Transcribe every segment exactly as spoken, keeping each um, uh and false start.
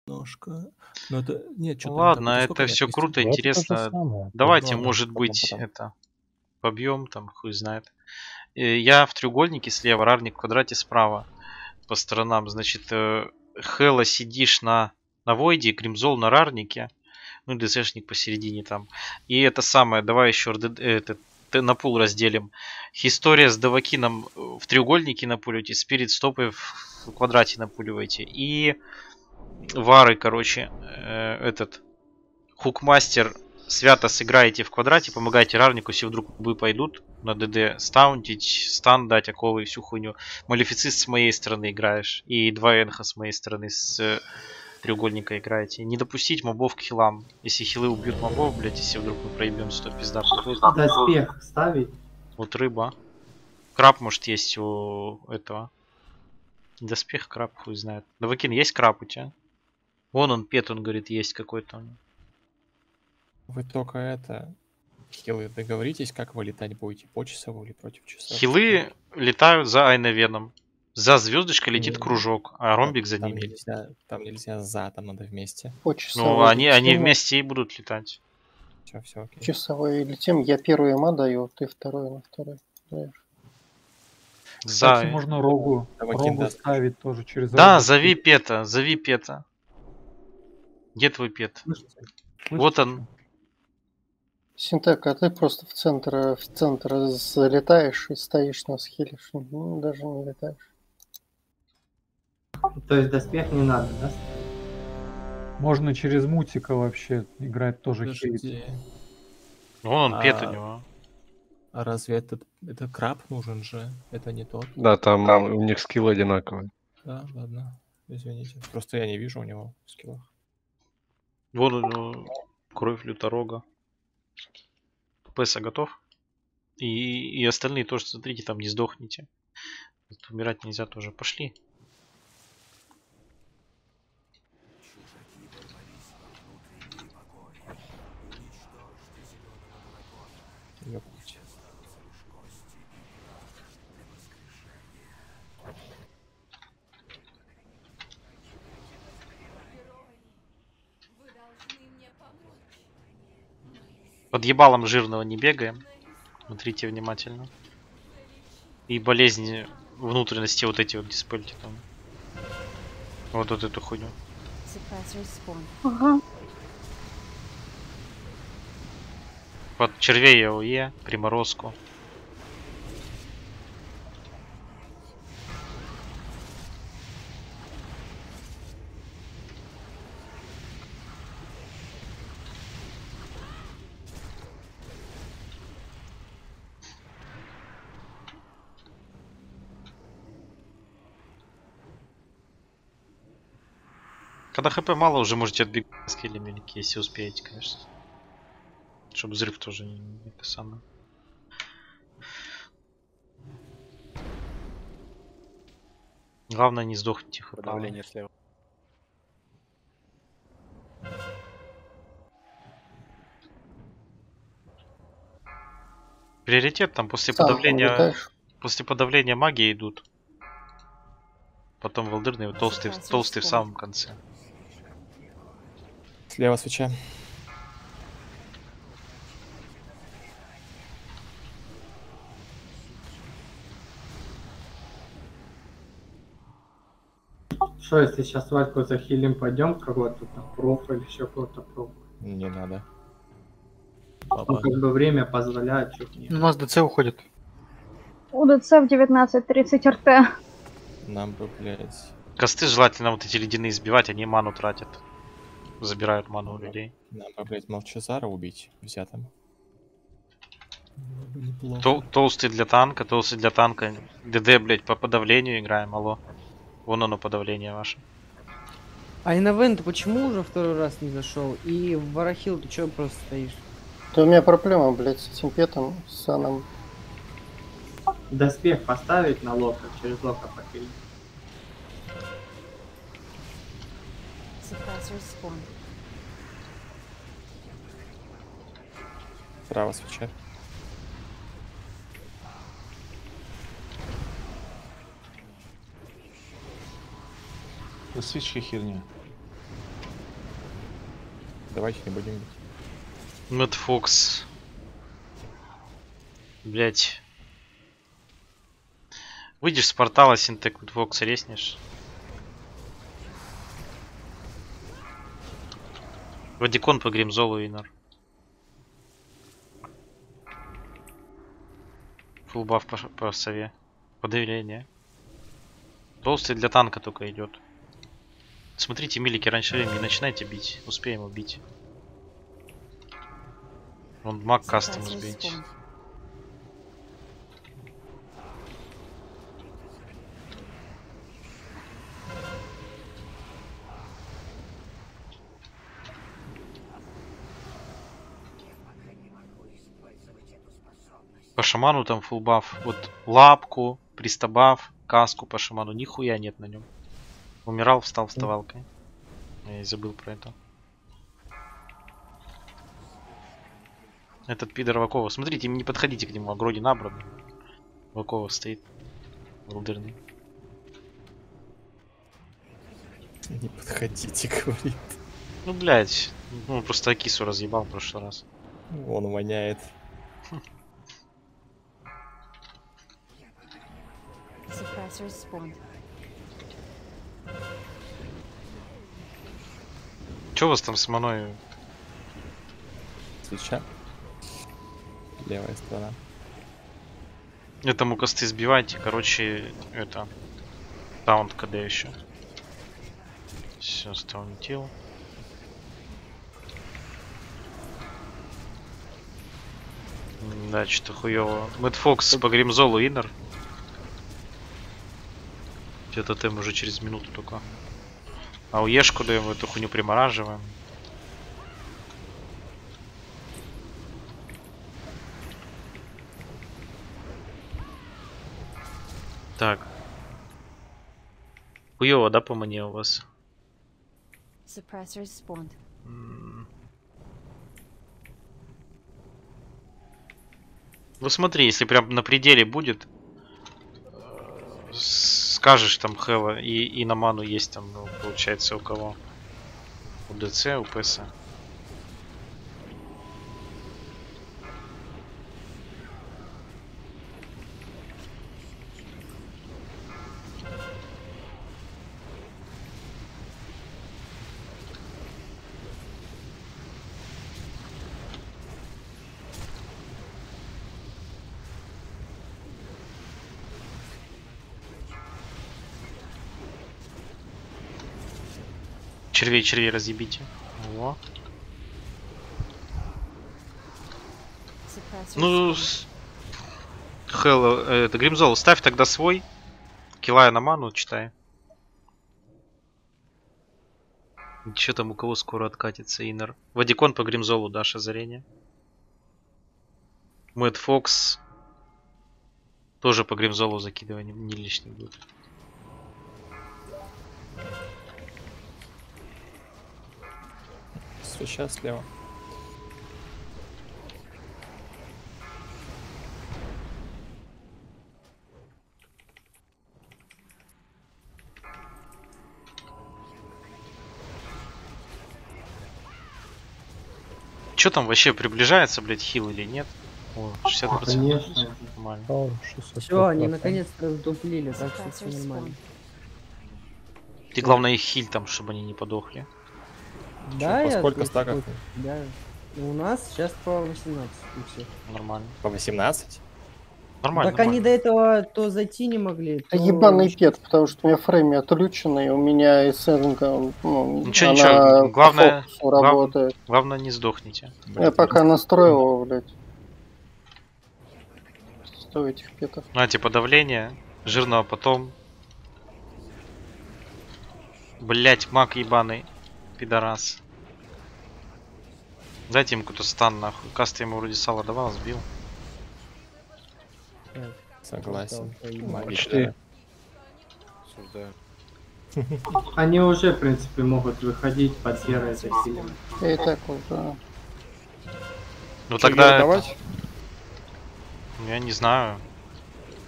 Немножко. Но это нет, что-то не так. Ладно, это все круто, интересно. Давайте, может быть, это побьем, там, хуй знает. Я в треугольнике слева, Рарник в квадрате справа. По сторонам, значит, Хела сидишь на, на Войде, Гримзол на Рарнике. Ну и ДЗшник посередине там. И это самое, давай еще этот на пул разделим. История с Давакином в треугольнике напуливайте, Спирит Стопы в квадрате напуливайте. И Вары, короче, э, этот Хукмастер свято сыграете в квадрате, помогайте Рарнику, если вдруг вы пойдут на ДД, стаунтить, стан дать, оковы и всю хуйню. Малефицист с моей стороны играешь. И два энха с моей стороны с э, треугольника играете. Не допустить мобов к хилам. Если хилы убьют мобов, блять, если вдруг мы проебемся, то пизда. Доспех ставить. Вот рыба. Краб, может, есть у этого. Доспех, краб, хуй знает. Давакин, есть краб у тебя? Вон он, пет, он говорит, есть какой-то. Вы только это... Хилы, договоритесь, как вы летать будете? По часову или против часов? Хилы летают за Айновеном. За звездочкой летит не, кружок, а ромбик за там ними. Нельзя, там нельзя за, там надо вместе. По ну, они, они вместе и будут летать. Все, все, окей. Часовые летим, я первый ма даю, ты второй на второй. Даешь. За... Кстати, можно рогу, рогу да. ставить тоже через Да, рогу. зови пета, зови пета. Где твой пет? Слышите? Слышите? Вот он. Синтек, а ты просто в центр, в центр залетаешь и стоишь, нас хилишь. Ну, даже не летаешь. То есть доспех не надо, да? Можно через мутика вообще играть тоже хилить. Вон он, а... пет у него. А разве этот это краб нужен же? Это не тот? Да, там, там у них скилл одинаковый. Да, ладно. Извините. Просто я не вижу у него в скиллах. Вон у него кровь люторога. Песа готов? И, и остальные тоже, смотрите, там не сдохните. Умирать нельзя тоже. Пошли. Ёптать. Под ебалом жирного не бегаем. Смотрите внимательно. И болезни внутренности вот эти вот диспельте там. Вот, вот эту хуйню. Ага. Под червей АОЕ, приморозку. Когда хп мало, уже можете отбегать с киллями, если успеете, конечно. Чтобы взрыв тоже не, не это самое. Главное не сдохните. Подавление слева. Приоритет там после Сам подавления. улетаешь. После подавления магии идут. Потом волдырные, толстый, толстый в самом конце. Слева свеча. Что, если сейчас Вальку захилим, пойдем кого-то там проф или еще кого-то проф? Не надо. Ну, как бы время позволяет, что нет. У нас ДЦ уходит. У ДЦ в девятнадцать тридцать РТ. Нам бы, блядь... Косты желательно вот эти ледяные сбивать, они ману тратят. Забирают ману у людей. Нам бы, блядь, Молчазара убить взятым. Тол толстый для танка, толстый для танка. ДД, блядь, по подавлению играем, алло. Вон оно подавление ваше. А Инновен, ты почему уже второй раз не зашел? И в Варахил ты чё просто стоишь? Да у меня проблема, блядь, с этим петом, с саном. Доспех поставить на лока, через лока попилить. Право свеча. Свечки херня. давайте не будем бить. Мэтт Фокс. Блять. Выйдешь с портала, Синтек, Мэтт Фокс резнешь. Вадикон по Гримзолу, Инар. Фулбаф по, по сове. Подавление. Толстый для танка только идет. Смотрите, милики, раньше времени не начинайте бить. Успеем убить. Вон маг кастом сбить. По шаману там фулл баф. Вот лапку, пристабаф, каску по шаману. Нихуя нет на нем. Умирал, встал вставалкой. Я и забыл про это. Этот пидор Вакова. Смотрите, не подходите к нему. Агроди набран. Вакова стоит. Волдерный. Не подходите, говорит. Ну, блядь. Ну, просто Акису разъебал в прошлый раз. Он воняет. Че у вас там с маной? Свеча. Левая сторона. Этому косты сбивайте. Короче, это... Таунт КД еще. Все, стаунтил. Да, что-то хуёво. Мэтт Фокс по Гримзолу Иннер. Где-то тем уже через минуту только. А у Ешку даем эту хуйню примораживаем. Так. Хуёво, да, по мне у вас? Ну смотри, если прям на пределе будет, скажешь там Хэва, и, и на ману есть там, ну, получается, у кого? У ДЦ, у ПС. Червей, червей разъебите. Во. Ну, Хелл, это Гримзол, ставь тогда свой. Килая на ману, читай. Че там у кого скоро откатится Иннер? Вадикон по Гримзолу дашь озарение. Мэтт Фокс тоже по Гримзолу закидывай, не, не лишний будет. Свеча слева. Че там вообще приближается, блять, хил или нет? О, шестьдесят процентов. Конечно. Нормально. Все, они наконец-то раздуплили, так что все нормально. Ты главное их хиль там, чтобы они не подохли. Да, По я сколько тут- стаков? Да. У нас сейчас по восемнадцать у всех. Нормально. По восемнадцать? Нормально. Так нормально. они до этого то зайти не могли, то... Это ебаный пет, потому что у меня фрейми отключены, и у меня СНГ, ну, Ничего, она ничего, по главное- фокусу глав- работает. Главное, не сдохните. Я пока настроил его, блядь. Сто этих петов. На, типа давление. Жирного потом. Блять, маг ебаный. Пидорас. Дайте им какой-то стан, нахуй. Каст ему вроде сало давал, сбил. Согласен. Почти. Осуждаю. Они уже, в принципе, могут выходить под серой этой силой. Я и так уже. Ну Чё, тогда... давать? Я не знаю.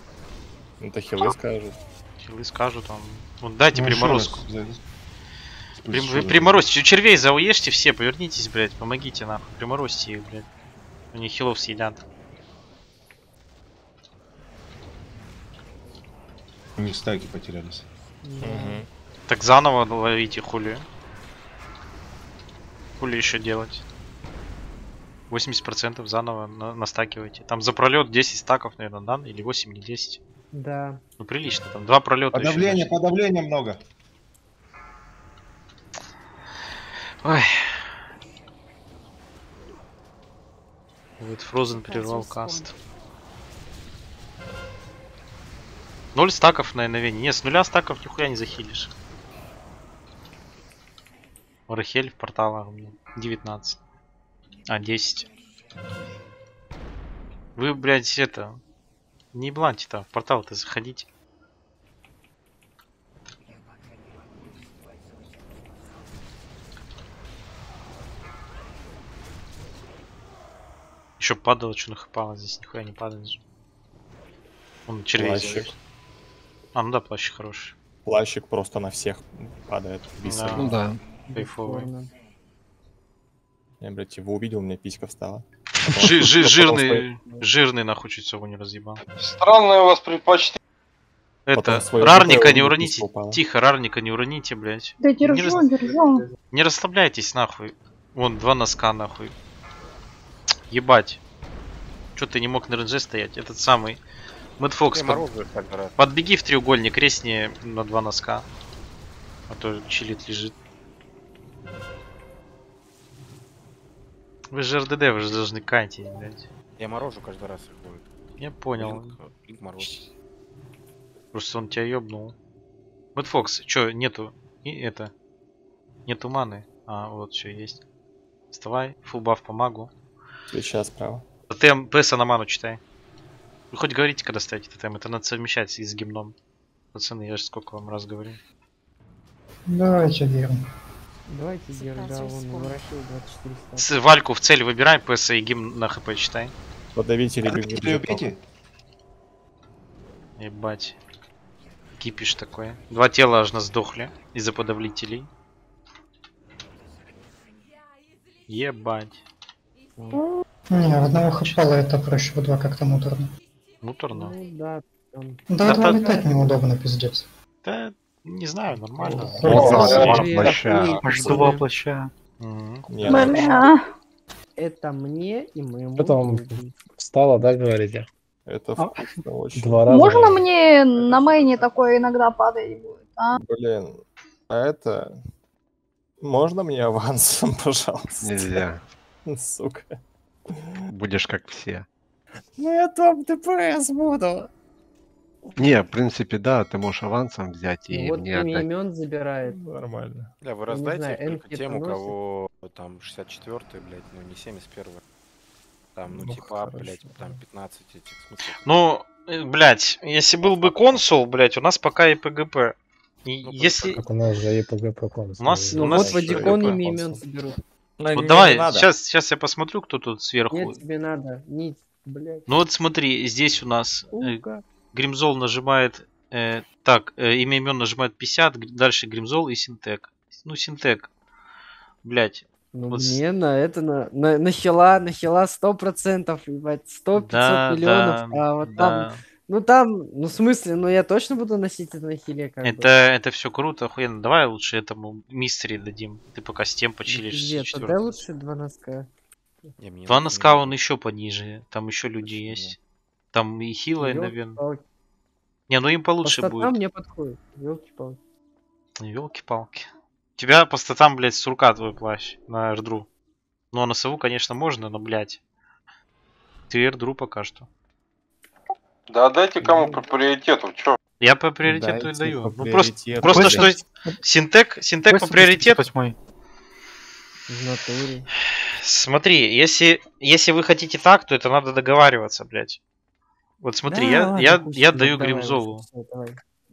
Ну то хилы скажут. Хилы скажут там. Вот дайте Ну, приморозку. еще раз, При, вы приморозьте. У червей зауешьте все, повернитесь, блядь, помогите нахуй. Приморозьте их, блядь. У них хилов съедят. У них стаки потерялись. Да. Так заново ловите хули. Хули еще делать? восемьдесят процентов заново на настакивайте. Там за пролет десять стаков, наверное, да? Или восемь, или десять. Да. Ну прилично, там два пролета. Подавление, еще, подавление много. Ой. Вот Frozen прервал каст. Ноль стаков на Эновене. Не, с нуля стаков нихуя не захилишь. Рахель в порталах у меня девятнадцать. А, десять. Вы, блядь, это... Не бланьте там, в портал-то заходите. Еще падало, что нахапало, здесь нихуя не падает же. Он червей. Плащик. А, ну да, плащ хороший. Плащик просто на всех падает. Да. Ну да. Кайфовый. Я, блядь, его увидел, у меня писька встала. Жи жи жирный, жирный нахуй чуть его не разъебал. Странное у вас предпочтение. Это, рарника не уроните. Тихо, рарника не уроните, блядь. Да держу, не рас... держу. Не расслабляйтесь, нахуй. Вон, два носка, нахуй. Ебать. Чё ты не мог на ренже стоять? Этот самый. Мэтт Фокс, под... подбеги в треугольник, резни на два носка. А то чилит лежит. Вы же РДД, вы же должны кантить, блядь. Я морожу каждый раз их будет. Я понял. Блинк, блинк мороз. Просто он тебя ёбнул. Мэтт Фокс, чё, нету? И это. Нету маны. А, вот что есть. Вставай, фулл баф по магу. Сейчас справа. ТМ ПС на ману читай. Вы хоть говорите, когда ставите ТТМ, это надо совмещать с гимном. Пацаны, я же сколько вам раз говорю. Давайте Герм. Давайте Герм, да, вон Варахил двадцать четыре стака. С Вальку в цель выбирай, ПС и гимн на хп читай. Подавите или убейте. Ебать. Кипиш такой. Два тела аж нас сдохли из-за подавлителей. Ебать. Не, одного хапала это проще, в два как-то муторно. Муторно? Ну да, там... Да, два летать неудобно, пиздец. Да, не знаю, нормально. Аж два плаща. Бля. Это мне и моему. Потом встала, да, говорите? Это вкусно очень. Два раза. Можно мне на мейне такое иногда падать будет, а? Блин, а это... Можно мне авансом, пожалуйста? Нельзя. Сука. Будешь как все. Ну я топ ДПС буду. Не, в принципе, да, ты можешь авансом взять и Ну, вот мне имя отдать. имен забирает. Нормально. Бля, вы Я не раздайте знаю, их только энки тем, у поносит. кого там шестьдесят четвёртый, блядь, ну не семьдесят первый. Там, ну, Ну, типа, хорошо. блядь, там пятнадцать этих смыслов. Ну, э, блядь, если был бы консул, блядь, у нас пока и ПГП. И Ну, если... Так у нас же и ПГП консул. У нас- Ну у нас вот в Адикон ПГП. имя имен соберут. Вот давай, сейчас, сейчас я посмотрю, кто тут сверху. Нет, тебе надо. Нить, блядь. Ну вот смотри, здесь у нас э, Сука. Гримзол нажимает... э, так, э, имя имен нажимает пятьдесят, г- дальше Гримзол и Синтек. Ну, Синтек. Блять. Ну Вот с- мне на это на, на, на хила, на хила сто процентов, ебать, сто пятьсот Да, миллионов, да, а вот да. там, ну там, ну в смысле, ну я точно буду носить это на хиле, как Это, бы. это все круто, охуенно. Давай лучше этому мистери дадим. Ты пока с тем почилишь. Пиздец, с отдай четвёртым. лучше два носка. Не, мне Два не- носка не- он еще пониже. Там еще люди Почему? есть. Там и хилая, наверное. Ёлки-палки. Не, ну им По получше статам будет. мне подходит, ёлки-палки. Елки-палки. У тебя по статам, блядь, с рука твой плащ на эрдру. Ну а на сову, конечно, можно, но, блядь. Ты эрдру пока что. Да дайте кому по приоритету, чё? Я по приоритету Дайте и даю. по Ну просто, приоритету. просто что Синтек, Синтек по приоритету. В натуре. Смотри, если, если вы хотите так, то это надо договариваться, блядь. Вот смотри, Да, я, ладно, я, пусть, я ну, даю давай, Гримзолу. лучше всё, давай.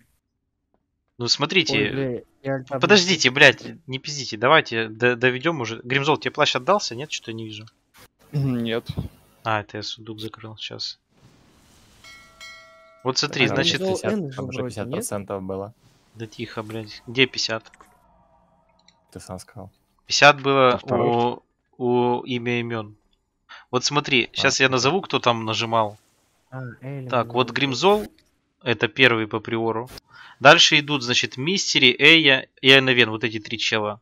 Ну Ой, смотрите, бля, я альта подождите, блядь, не пиздите, давайте д- доведем уже. Гримзол, тебе плащ отдался? Нет, что-то не вижу. Нет. А, это я сундук закрыл, сейчас. Вот смотри, А, там значит... Гримзол- пятьдесят, N же там уже вроде, пятьдесят процентов было. Да тихо, блядь. Где пятьдесят? ты сам сказал. пятьдесят было А у, у имя имен. Вот смотри, сейчас я назову, кто там нажимал. А, Элли, Так, ну, вот Гримзол, это первый по приору. Дальше идут, значит, Мистери, Эя и Айнавен, вот эти три чела.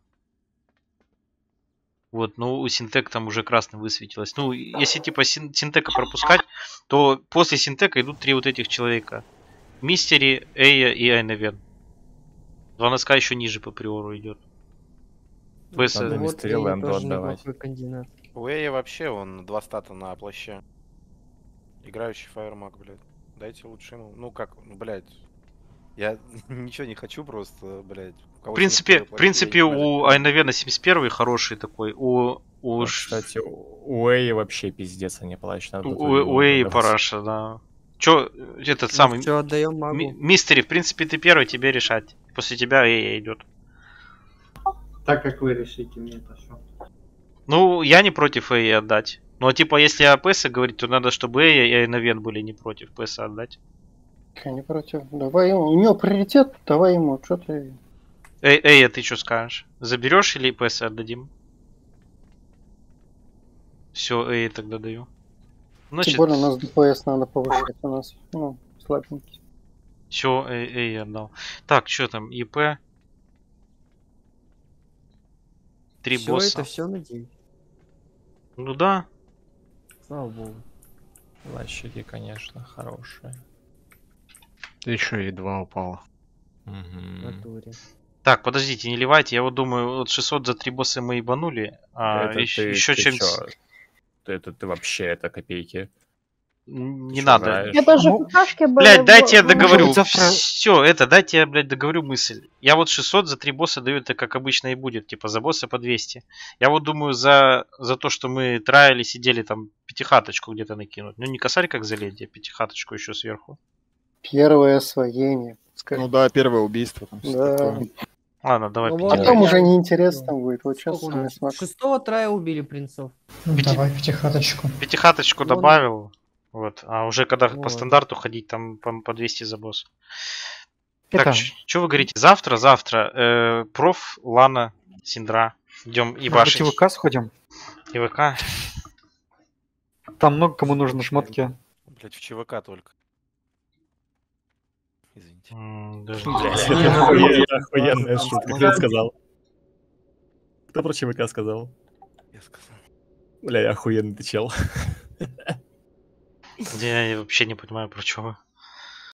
Вот, ну у Синтек там уже красным высветилось. Ну, если типа син Синтека пропускать, то после Синтека идут три вот этих человека. Мистери, Эя и Айнавен. Два носка еще ниже по приору идет. ПС... Надо вот Мистери Эя Лэнду тоже отдавать. неплохой кандидат. У Эя вообще он два стата на плаще. Играющий фаермаг, блядь. Дайте лучше ему. Ну как, ну блядь. Я ничего не хочу, просто, блядь. В принципе, в принципе у Айнавена семьдесят первый хороший такой. У, у... Вот, кстати, у Эи вообще пиздец, они плачут. У, у Эи параша, да. Чё, этот Ну, самый... Все, отдаем магу. Мистери, в принципе, ты первый, тебе решать. После тебя Эя идет. Так как вы решите, мне это все. Ну, я не против Эи отдать. Ну, а типа, если о ПС говорить, то надо, чтобы Эя и Айнавен были не против ПС отдать. Я не против. Давай ему. У него приоритет, давай ему. Что ты... Эй, Эя, ты что скажешь? Заберешь или ПС отдадим? Все, Эя тогда даю. Значит, Тем более у нас ДПС надо повышать. У нас, ну, слабенький. все, Эй, Эй, отдал. Так, что там, ИП? Три Все босса. это все на день. Ну да. Слава богу. Площади, конечно, хорошие. Еще и два упало. В Угу. натуре. Так, подождите, не ливайте. Я вот думаю, вот шестьсот за три босса мы ебанули. А Это еще, ты- еще ты чем-то... чё? Ты- Это ты вообще, это копейки. Не Чё надо. играешь? Это же Ну, пташки были. Блять, дайте я в- договорю. быть, завтра- Все, это, дайте я, блядь, договорю мысль. Я вот шестьсот за три босса даю, это как обычно и будет. Типа за босса по двести. Я вот думаю, за, за то, что мы траили, сидели там, пятихаточку где-то накинуть. Ну не косарь как залезть, а пятихаточку еще сверху. Первое освоение. Ну да, первое убийство. Там, всё Да. такое. Ладно, давай Ну, А ладно. пятихаточку. потом уже неинтересно будет. Вот сейчас Сколько у нас? смог. Шестого трая убили принцов. Ну, Пяти- давай пятихаточку. Пятихаточку Вон. добавил. Вот. А уже когда Ну по ладно. стандарту ходить, там по, по двести за босс. Это- Так, что вы говорите? Завтра, завтра. Э, проф, Лана, Синдра. Идем Может быть, ебашить. в ВК сходим? ИВК. Там много кому нужны шмотки. Блять, в ЧВК только. Извините. М, даже- Блядь, Ну, это ну, охуенная- ну, охуенная там шутка. Кто смотрят. это сказал? Кто про ЧВК сказал? Я сказал. Бля, охуенный ты чел. Я вообще не понимаю, про что вы.